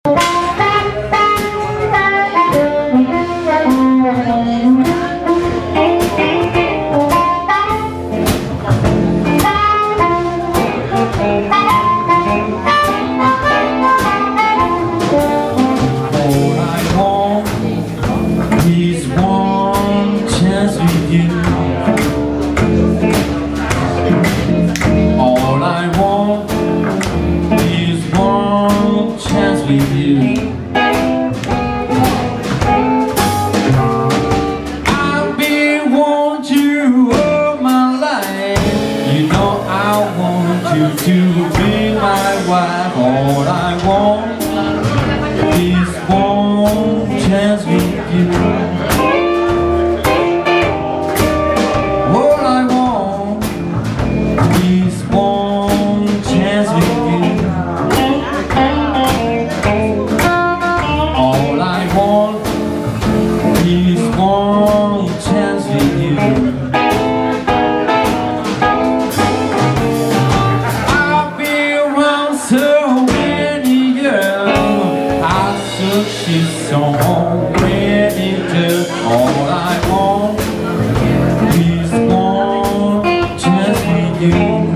All I want is one chance with you. I've been wanting you all my life. You know I want you to be my wife. All I want is one chance with you. She's so ready to. All I want is one chance with you.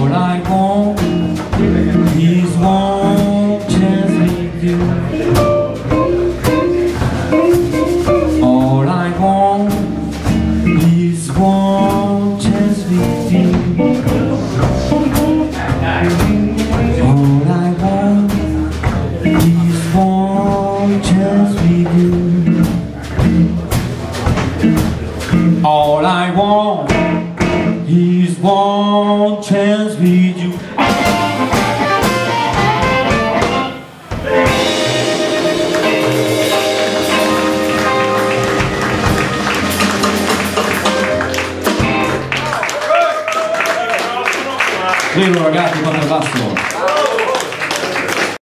All I want is one chance with you. All I want is one chance with you. All I want is one chance with you. All I want is one chance with you. Prego ragazzi, contrabbasso.